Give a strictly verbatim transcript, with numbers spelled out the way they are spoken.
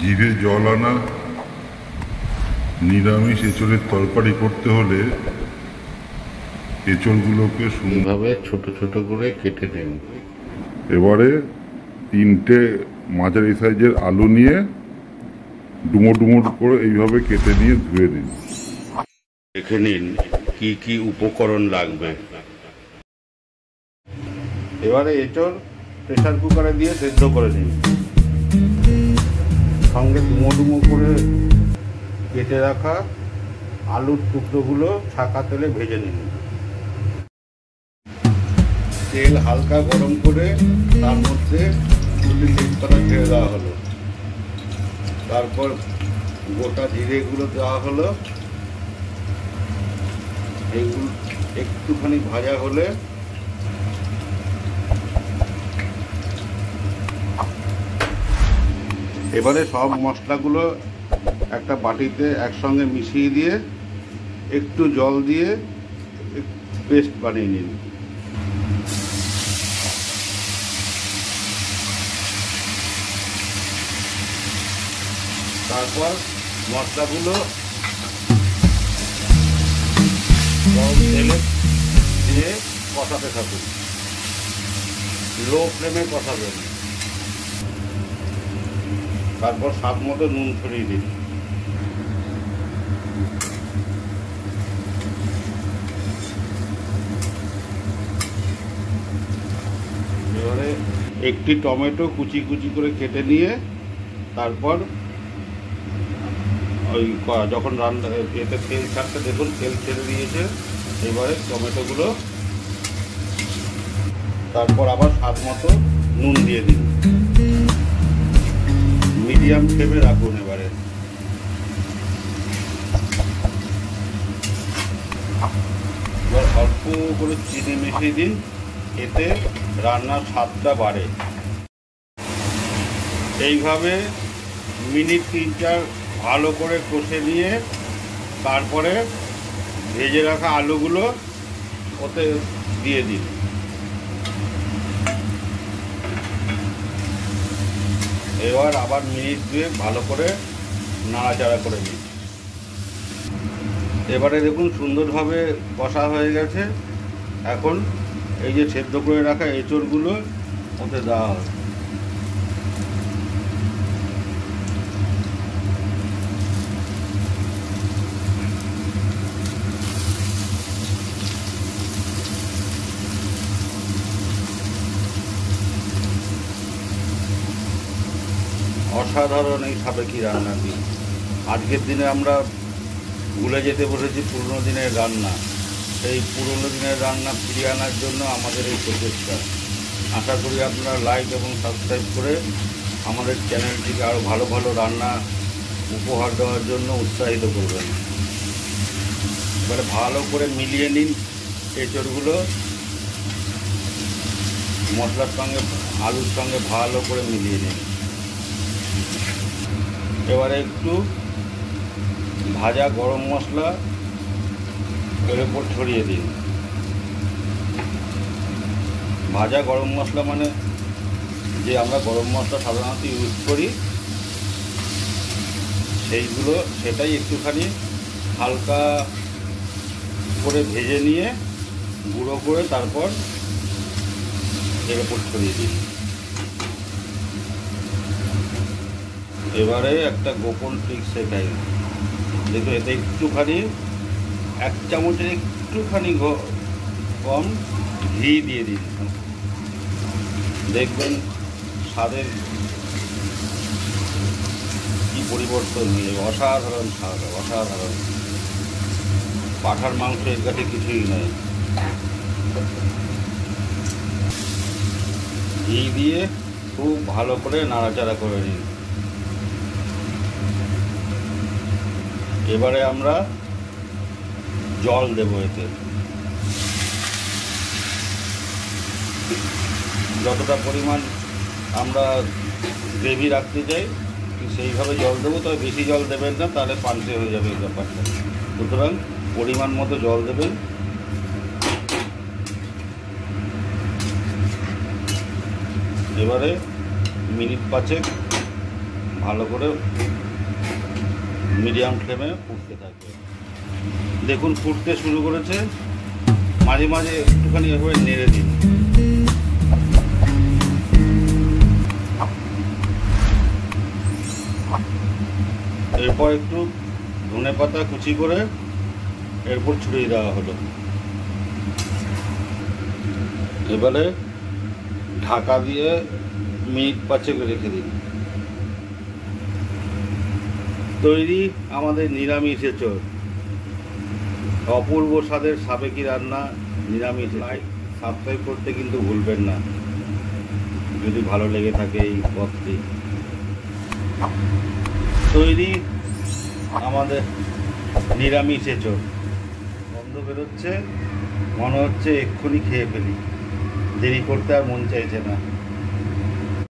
জিভে জল আনা নিরামিষ এঁচড়ের তরকারি করতে হলে এঁচড়গুলোকে সুন্দরভাবে ছোট ছোট করে কেটে নিন। এবারে তিনটে মাঝারি সাইজের আলু নিয়ে ডুমো ডুমো করে এইভাবে কেটে নিয়ে ধুয়ে নিন। দেখে নিন কি কি উপকরণ লাগবে। এবারে এঁচড় প্রেসার কুকারে দিয়ে সেদ্ধ করে নিন। সঙ্গে ডুমো ডুমো করে কেটে রাখা আলুর টুকরোগুলো ছাকা তেলে ভেজে নিন। তেল হালকা গরম করে তার মধ্যে দুটি তেজপাতা ছেড়ে দেওয়া হলো। তারপর গোটা জিরেগুলো দেওয়া হলো। এইগুলো একটুখানি ভাজা হলে এবারে সব মশলাগুলো একটা বাটিতে একসঙ্গে মিশিয়ে দিয়ে একটু জল দিয়ে পেস্ট বানিয়ে নিন। তারপর মশলাগুলো গরম তেলে দিয়ে কষাতে থাকুন, লো ফ্লেমে কষাবেন। তারপর স্বাদ মতো নুন ছড়িয়ে দিন। এবারে একটি টমেটো কুচি কুচি করে কেটে নিয়ে তারপর ওই যখন রান্না এতে তেল ছাড়তে দেখুন তেল ছেড়ে দিয়েছে, এবারে টমেটোগুলো তারপর আবার স্বাদ মতো নুন দিয়ে দিন। মিডিয়াম ফ্লেমে রাখুন। এবারে এবার অল্প করে চিনি মিশিয়ে দিন, এতে রান্নার স্বাদটা বাড়ে। এইভাবে মিনিট তিন চার ভালো করে কষে নিয়ে তারপরে ভেজে রাখা আলুগুলো ওতে দিয়ে দিন। এবার আবার মিনিট দুয়েক ভালো করে নাড়াচাড়া করে নিন। এবারে দেখুন সুন্দরভাবে কষা হয়ে গেছে। এখন এই যে সেদ্ধ করে রাখা এঁচড়গুলো ওতে দেওয়া হয়। অসাধারণ এই সাবেকি রান্নাটি। আজকের দিনে আমরা ভুলে যেতে বসেছি পুরনো দিনের রান্না। সেই পুরনো দিনের রান্না ফিরিয়ে আনার জন্য আমাদের এই প্রচেষ্টা। আশা করি আপনারা লাইক এবং সাবস্ক্রাইব করে আমাদের চ্যানেলটিকে আরও ভালো ভালো রান্না উপহার দেওয়ার জন্য উৎসাহিত করবেন। এবারে ভালো করে মিলিয়ে নিন এঁচড়গুলো মশলার সঙ্গে, আলুর সঙ্গে ভালো করে মিলিয়ে নিন। এবারে একটু ভাজা গরম মশলা এর উপর ছড়িয়ে দিন। ভাজা গরম মশলা মানে যে আমরা গরম মশলা সাধারণত ইউজ করি সেইগুলো, সেটাই একটুখানি হালকা করে ভেজে নিয়ে গুঁড়ো করে তারপর এর উপর ছড়িয়ে দিন। এবারে একটা গোপন ট্রিক শেখাই। দেখুন এতে একটুখানি এক চামচের একটুখানি কম ঘি দিয়ে দিন। দেখবেন স্বাদের কি পরিবর্তন হয়ে যাবে। অসাধারণ স্বাদ, অসাধারণ। পাঁঠার মাংস এর কাছে কিছুই নয়। ঘি দিয়ে খুব ভালো করে নাড়াচাড়া করে নিন। এবারে আমরা জল দেব এতে। যতটা পরিমাণ আমরা গ্রেভি রাখতে চাই সেইভাবে জল দেবো, তবে বেশি জল দেবেন না, তাহলে পানসে হয়ে যাবে এই ব্যাপারটা। সুতরাং পরিমাণ মতো জল দেবেন। এবারে মিনিট পাঁচেক ভালো করে মিডিয়াম ফ্লেমে ফুটতে থাকবে। দেখুন ফুটতে শুরু করেছে, মাঝে মাঝে একটুখানি এভাবে নেড়ে দিন। এরপর একটু ধনে পাতা কুচি করে এরপর ছড়িয়ে দেওয়া হলো। এবারে ঢাকা দিয়ে মিনিট পাঁচেক রেখে দিন। তৈরি আমাদের নিরামিষ এঁচোড়। অপূর্ব স্বাদের সাবেকি রান্না নিরামিষ। লাইক সাবস্ক্রাইব করতে কিন্তু ভুলবেন না যদি ভালো লেগে থাকে এই পদটি। তৈরি আমাদের নিরামিষ এঁচোড়। গন্ধ বেরোচ্ছে, মনে হচ্ছে এক্ষুনি খেয়ে ফেলি, দেরি করতে আর মন চাইছে না।